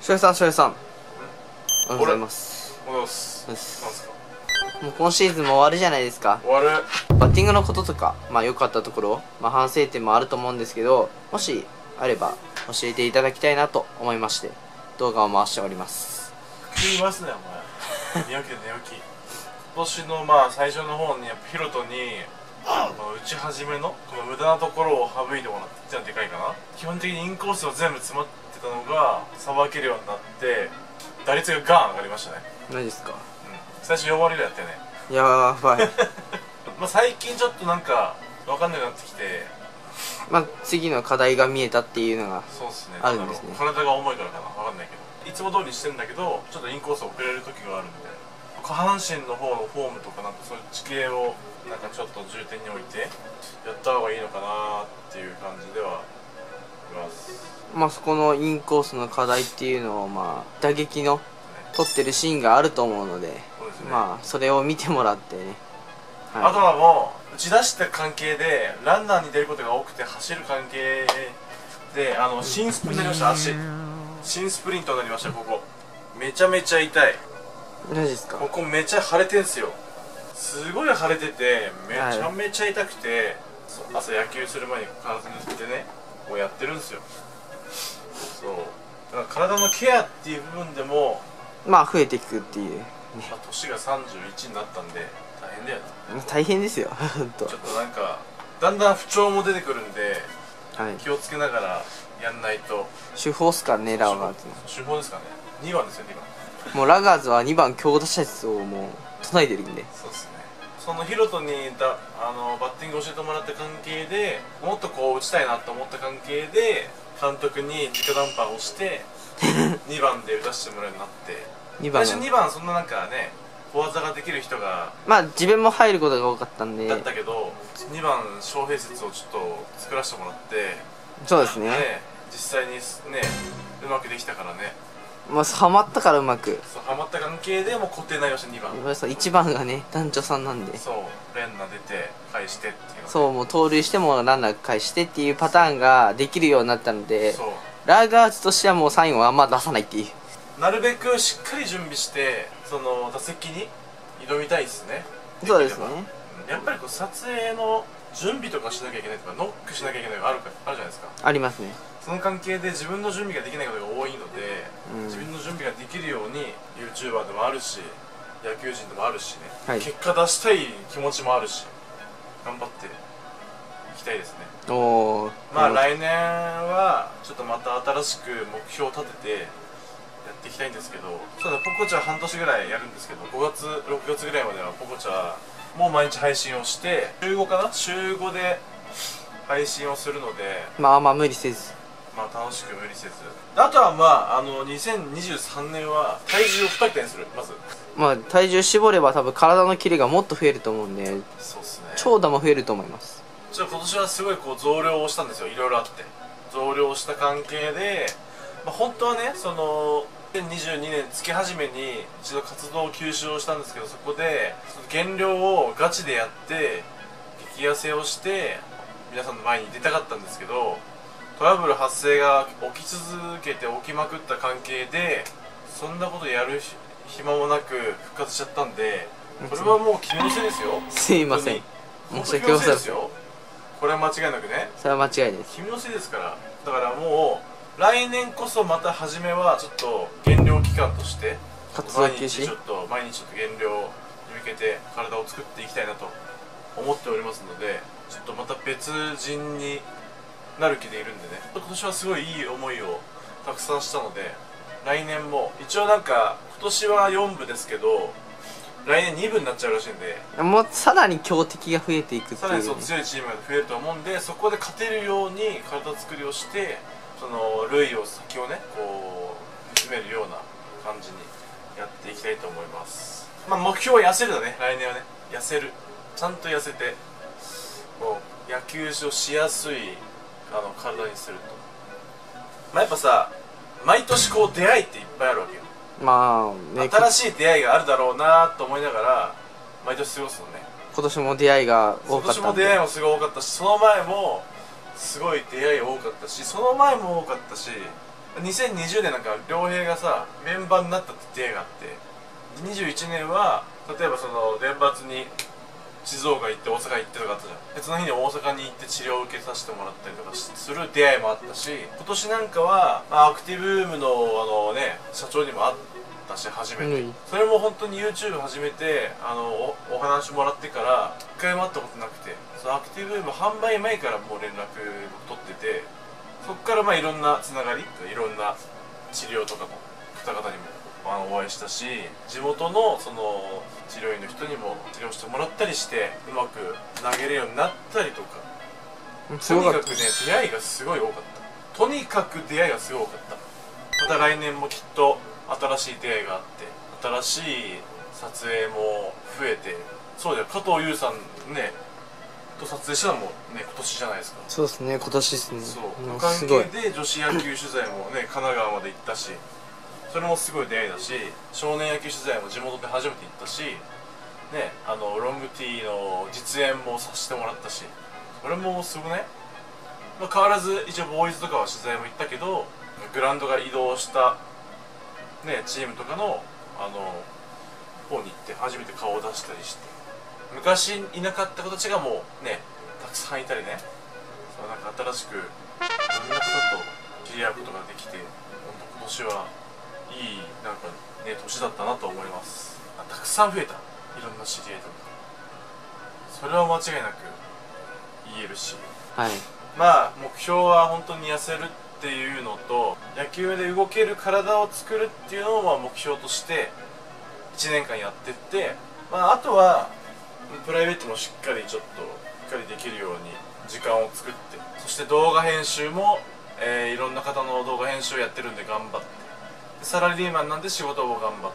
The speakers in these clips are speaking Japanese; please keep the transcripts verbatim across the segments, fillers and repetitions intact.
しょうさん、しょうさん。おはようございます。 おはようございます。なんすか。 もう今シーズンも終わるじゃないですか。 終わる。 バッティングのこととか、まあ良かったところ、まあ反省点もあると思うんですけど、もしあれば教えていただきたいなと思いまして、動画を回しております。 食いますね、お前。寝起きで寝起き。今年のまあ最初の方に、やっぱヒロトに、この打ち始めのこの無駄なところを省いてもらってってのはでかいかな。基本的にインコースを全部詰まってたのがさばけるようになって、打率がガン上がりましたね。 何ですか？うん、 最初よん割ぐらいやったよね。 やばい。 まあ最近ちょっとなんか分かんなくなってきて、 まあ次の課題が見えたっていうのがそうですね、 あるんですね。 体が重いからかな、分かんないけど、いつも通りしてるんだけど、ちょっとインコース遅れる時があるんで、下半身の方のフォームとかなんかそういう地形をなんかちょっと重点に置いてやった方がいいのかなっていう感じではいます。 まあそこのインコースの課題っていうのをまあ打撃の撮ってるシーンがあると思うので、そうですね、まあそれを見てもらってね、 はい、あとはもう打ち出した関係でランナーに出ることが多くて走る関係で、あの新スプになりました。足新スプリントになりました。ここめちゃめちゃ痛い。 マジですか？ ここめちゃ腫れてんすよ。すごい腫れててめちゃめちゃ痛くて、はい、朝野球する前に体塗ってねこうやってるんですよ。そうだから体のケアっていう部分でもまあ増えていくっていう、ね、 まあ、年がさんじゅういちになったんで大変だよな。 大変ですよ本当。 ちょっとなんかだんだん不調も出てくるんで、 はい、 気をつけながらやんないと。 主砲っすかね、ラガーズの主砲ですかね。にばんですよ、にばん。 もうラガーズはにばん強打者説をもう唱えてるんで。 そうですね。そのヒロトにだあのバッティングを教えてもらった関係でもっとこう打ちたいなと思った関係で監督に直談判をしてにばんで打たせてもらうようになって、にばん最初にばんそんななんかね小技ができる人がまあ自分も入ることが多かったんでだったけど、にばん翔平説をちょっと作らせてもらって、 そうですね、 ね実際にねうまくできたからね。 まあハマったからうまくそうハマった関係でもう固定になりました。にばんいちばんがね団長さんなんで、 そう連打出て返してっていう、ね、 そうもう盗塁してもランナー返してっていうパターンができるようになったので、 そうラガーズとしてはもうサインをあんま出さないっていう、 なるべくしっかり準備してその打席に挑みたいですね。 そうですね。 やっぱりこう撮影の準備とかしなきゃいけないとかノックしなきゃいけないのがあるかあるじゃないですか。 ありますね。 その関係で自分の準備ができないことが多いので、うん、自分の準備ができるように YouTuber でもあるし野球人でもあるしね、はい、結果出したい気持ちもあるし頑張っていきたいですね。おまあ来年はちょっとまた新しく目標を立ててやっていきたいんですけど、ただポコチャ半年ぐらいやるんですけど、ごがつろくがつぐらいまではポコチャもう毎日配信をして週ごかな週ごで配信をするので、 まあまあ無理せず、 まあ楽しく無理せず、あとはまああのにせんにじゅうさんねんは体重をに桁にする。まずまあ体重絞れば多分体のキレがもっと増えると思うんで、 そうっすね、長打も増えると思います。ちょっと今年はすごいこう増量をしたんですよ。いろいろあって増量した関係で、まあ、本当はねそのにせんにじゅうにねん月始めに一度活動休止をしたんですけど、そこで減量をガチでやって激痩せをして皆さんの前に出たかったんですけど、トラブル発生が起き続けて起きまくった関係でそんなことやる暇もなく復活しちゃったんで、これはもう君のせいですよ。 すいません、 申し訳ございません。これは間違いなくね、 それは間違いです。 君のせいですから。だからもう来年こそまた初めはちょっと減量期間として活動休止、 毎日ちょっと毎日ちょっと減量に向けて体を作っていきたいなと思っておりますので、ちょっとまた別人になる気でいるんでね、今年はすごいいい思いをたくさんしたので、来年も一応なんか今年はよんぶですけど来年にぶになっちゃうらしいんで、 もうさらに強敵が増えていくっていう、ね、 さらにそう強いチームが増えると思うんで、そこで勝てるように体作りをして、その塁を先をねこう進めるような感じにやっていきたいと思います。まあ目標は痩せるだね。来年はね痩せる、ちゃんと痩せてこう野球をしやすいあの体にすると、まあ、やっぱさ毎年こう出会いっていっぱいあるわけよ。まあ、ね、新しい出会いがあるだろうなと思いながら毎年過ごすのね。今年も出会いが多かったんで、今年も出会いもすごい多かったし、その前もすごい出会い多かったし、その前も多かったし、 にせんにじゅうねんなんか良平がさメンバーになったって出会いがあって、にじゅういちねんは例えばその年末に静岡行って大阪行ってとかあったじゃん。別の日に大阪に行って治療を受けさせてもらったりとかする出会いもあったし、今年なんかは、まあ、アクティブルームのあのね社長にも会ったし初めて、うん、それも本当に YouTube 始めてあの お, お話もらってから一回も会ったことなくて、そのアクティブルーム販売前からもう連絡取ってて、そこからまあいろんなつながりいろんな治療とかの方々にもあのお会いしたし、地元のその治療院の人にも治療してもらったりしてうまく投げれるようになったりとか、とにかくね出会いがすごい多かった。とにかく出会いがすごい多かった。また来年もきっと新しい出会いがあって新しい撮影も増えて、そうだよ加藤優さんねと撮影したのもね今年じゃないですか。 そうですね、今年ですね。 そう関係で女子野球取材もね神奈川まで行ったし、それもすごい出会いだし、少年野球取材も地元で初めて行ったしね、あのロングティーの実演もさせてもらったし、それもすごくね、まあ、変わらず一応ボーイズとかは取材も行ったけど、グラウンドが移動したねチームとかのあの方に行って初めて顔を出したりして、昔いなかった子たちがもうねたくさんいたりね、そうなんか新しくいろんな方と知り合うことができて、本当今年はいいなんかね年だったなと思います。たくさん増えた、いろんな知り合いとか、それは間違いなく言えるし、 はい、 まあ目標は本当に痩せるっていうのと、野球で動ける体を作るっていうのをまあ目標としていちねんかんやってって、まあ、あとはプライベートもしっかりちょっとしっかりできるように時間を作って、そして動画編集も、えー、いろんな方の動画編集をやってるんで頑張って、サラリーマンなんで仕事も頑張って、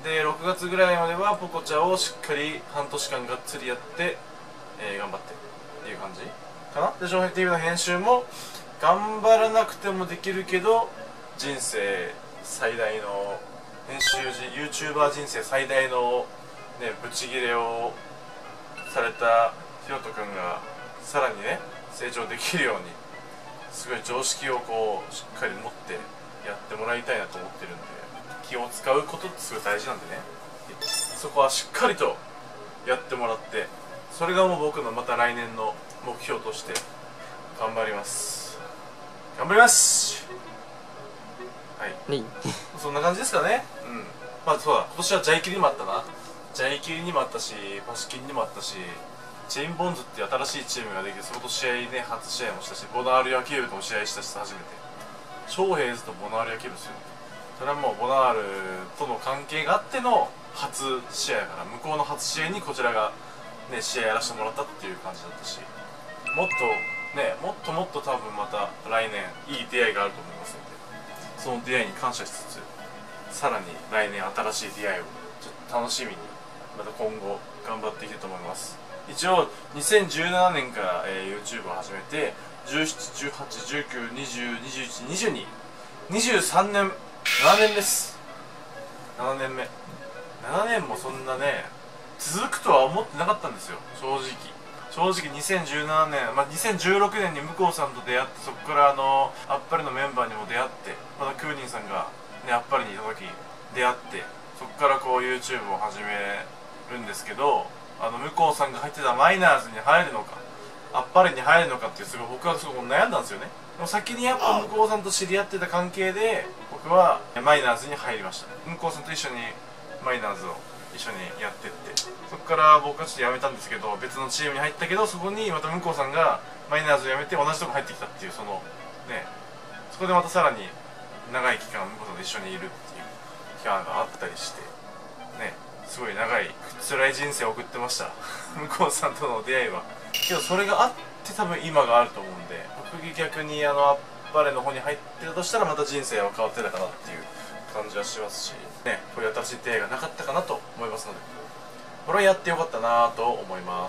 でろくがつぐらいまではポコチャをしっかり半年間がっつりやって、えー、頑張ってっていう感じかな。で、上辺 ティーブイ の編集も頑張らなくてもできるけど、人生最大の編集時 YouTuber 人生最大のねブチギレをされたひろとくんがさらにね成長できるように、すごい常識をこうしっかり持ってやってもらいたいなと思ってるんで、気を使うことってすごい大事なんでね、そこはしっかりとやってもらって、それがもう僕のまた来年の目標として頑張ります頑張りますはい、そんな感じですかね。うん、まあそうだ、今年はジャイキリにもあったな、ジャイキリにもあったしパシキンにもあったし、チェインボンズっていう新しいチームができて、そこと試合ね初試合もしたし、ボナール野球部とも試合したし初めて、昌平図とボナール野球部ですよ。それはもうボナールとの関係があっての初試合やから、向こうの初試合にこちらがね試合やらせてもらったっていう感じだったし、もっとねもっともっと多分また来年いい出会いがあると思いますので、その出会いに感謝しつつ、さらに来年新しい出会いをちょっと楽しみにまた今後頑張っていきたいと思います。一応にせんじゅうななねんから、えー、YouTube を始めてじゅうなな、じゅうはち、じゅうきゅう、にじゅう、にじゅういち、にじゅうに、にじゅうさんねん、ななねんです。ななねんめ、ななねんもそんなね続くとは思ってなかったんですよ、正直。正直にせんじゅうななねん、まあ、にせんじゅうろくねんに向こうさんと出会って、そこからあのあっぱれのメンバーにも出会って、またクーニンさんが、ね、あっぱれにいた時出会って、そこからこう YouTube を始めるんですけど、あの向こうさんが入ってたマイナーズに入るのかあっぱれに入るのかっていう、すごい僕はすごい悩んだんですよね。でも先にやっぱ向こうさんと知り合ってた関係で僕はマイナーズに入りました。向こうさんと一緒にマイナーズを一緒にやってって、そこから僕はちょっと辞めたんですけど、別のチームに入ったけど、そこにまた向こうさんがマイナーズを辞めて同じとこ入ってきたっていう、そのねそこでまたさらに長い期間向こうさんと一緒にいるっていう期間があったりしてね、すごい長い辛い人生を送ってました向こうさんとの出会いは。けどそれがあって多分今があると思うんで、僕逆にあのあっぱれの方に入ってたとしたらまた人生は変わってたかなっていう感じはしますしね、こういう新しい出会いがなかったかなと思いますので、これはやってよかったなと思います。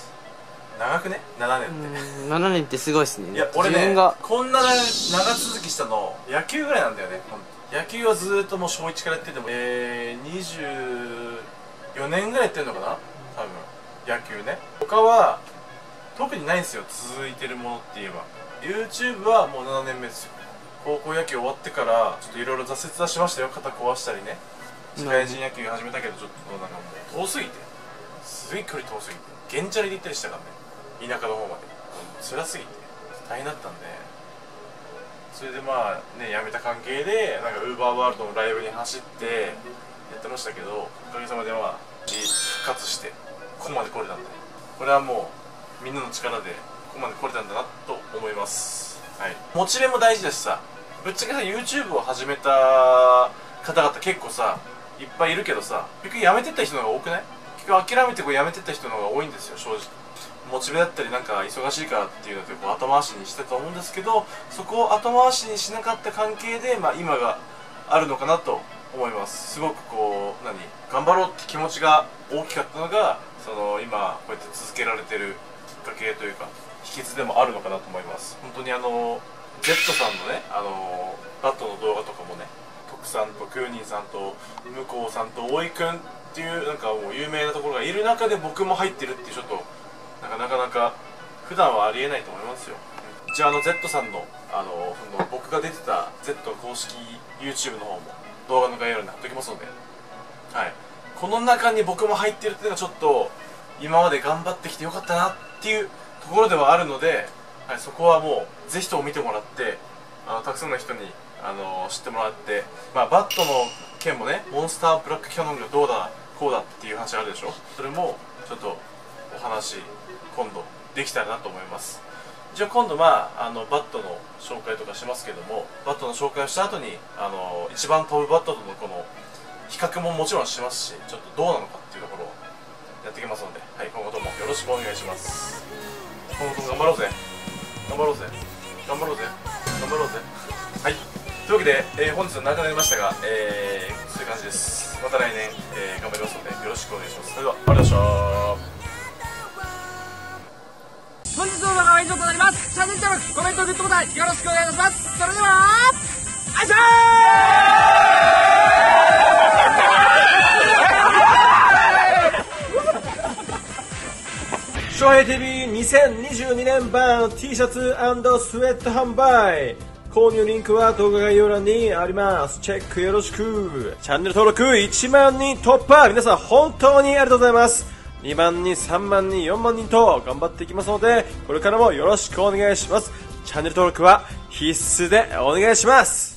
長くねななねんってななねんってすごいですね。 いや俺ねこんな長続きしたの野球ぐらいなんだよね。野球はずっともう小いちからやってても、えー、にじゅうよねんぐらいやってるのかな多分野球ね。他は特にないんですよ、続いてるものって言えば。 YouTube はもうななねんめですよ。 高校野球終わってからちょっといろいろ挫折はしましたよ。肩壊したりね、社会人野球始めたけどちょっとなんかもう遠すぎて、すごい距離遠すぎて原チャリで行ったりしたからね、田舎の方まで辛すぎて大変だったんで、それでまあね辞めた関係でなんかウーバーワールドのライブに走ってやってましたけど、おかげさまでまあ復活してここまで来れたんで、これはもうみんなの力でここまで来れたんだなと思います。はい、モチベも大事だしさ、ぶっちゃけさ YouTube を始めた方々結構さいっぱいいるけどさ、結局辞めてった人の方が多くない？結局諦めてこう辞めてった人の方が多いんですよ、正直。モチベだったりなんか忙しいからっていうのでこう後回しにしてたと思うんですけど、そこを後回しにしなかった関係で、まあ、今があるのかなと思います。すごくこう何頑張ろうって気持ちが大きかったのが、その今こうやって続けられてるきっかけというか秘訣でもあるのかなと思います。本当にあの Z さんのね、あのバットの動画とかもね、徳さんときゅうにんさんと向こうさんと大井くんっていうなんかもう有名なところがいる中で僕も入ってるっていうちょっとなんかなかなか普段はありえないと思いますよ。一応あの Z さんのあのその僕が出てた Z 公式 YouTube の方も動画の概要欄に貼っておきますので、はい、この中に僕も入ってるっていうのはちょっと今まで頑張ってきてよかったなっていうところではあるので、はい、そこはもうぜひとも見てもらって、あのたくさんの人にあの知ってもらって、まあ、バットの件もね、モンスターブラックキャノンがどうだこうだっていう話あるでしょ。それもちょっとお話今度できたらなと思います。じゃあ今度まああのバットの紹介とかしますけども、バットの紹介をした後にあの一番飛ぶバットとのこの比較ももちろんしますし、ちょっとどうなのかっていうところをやっていきますので、はい、今後ともよろしくお願いします。今後とも頑張ろうぜ頑張ろうぜ頑張ろうぜ頑張ろうぜ。はい、というわけで、えー、本日は長くなりましたが、えー、そういう感じです。また来年、えー、頑張りますのでよろしくお願いします。それではありがとうございました。 本日の動画は以上となります。チャンネル登録、コメント、グッドボタンよろしくお願いします。それではあいしょー翔平 ティービーにせんにじゅうにねん版 T シャツ&スウェット販売、購入リンクは動画概要欄にあります。チェックよろしく。チャンネル登録いちまんにん突破、皆さん本当にありがとうございます。にまんにん、さんまんにん、よんまんにんと頑張っていきますので、これからもよろしくお願いします。チャンネル登録は必須でお願いします。